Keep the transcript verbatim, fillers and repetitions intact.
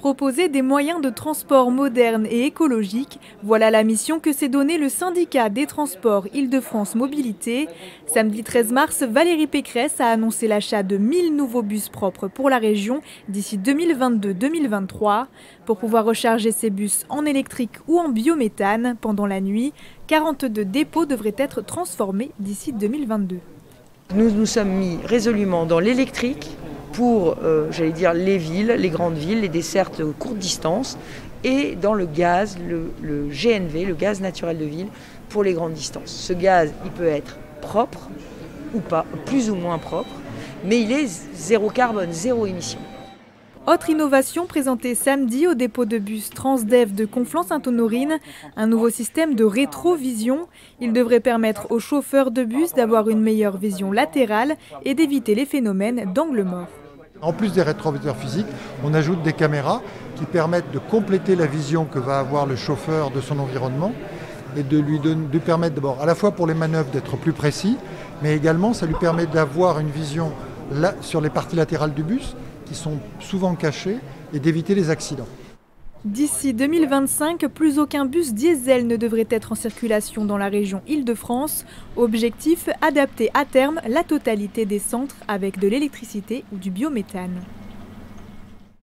Proposer des moyens de transport modernes et écologiques, voilà la mission que s'est donnée le syndicat des transports Île-de-France Mobilité. Samedi treize mars, Valérie Pécresse a annoncé l'achat de mille nouveaux bus propres pour la région d'ici deux mille vingt-deux deux mille vingt-trois. Pour pouvoir recharger ces bus en électrique ou en biométhane pendant la nuit, quarante-deux dépôts devraient être transformés d'ici deux mille vingt-deux. Nous nous sommes mis résolument dans l'électrique pour, euh, j'allais dire, les villes, les grandes villes, les dessertes courte distance, et dans le gaz, le, le G N V, le gaz naturel de ville, pour les grandes distances. Ce gaz, il peut être propre ou pas, plus ou moins propre, mais il est zéro carbone, zéro émission. Autre innovation présentée samedi au dépôt de bus Transdev de Conflans-Sainte-Honorine, un nouveau système de rétrovision. Il devrait permettre aux chauffeurs de bus d'avoir une meilleure vision latérale et d'éviter les phénomènes d'angle mort. En plus des rétroviseurs physiques, on ajoute des caméras qui permettent de compléter la vision que va avoir le chauffeur de son environnement et de lui, donner, de permettre d'abord à la fois pour les manœuvres d'être plus précis, mais également ça lui permet d'avoir une vision là, sur les parties latérales du bus qui sont souvent cachées et d'éviter les accidents. D'ici deux mille vingt-cinq, plus aucun bus diesel ne devrait être en circulation dans la région Île-de-France. Objectif, adapter à terme la totalité des centres avec de l'électricité ou du biométhane.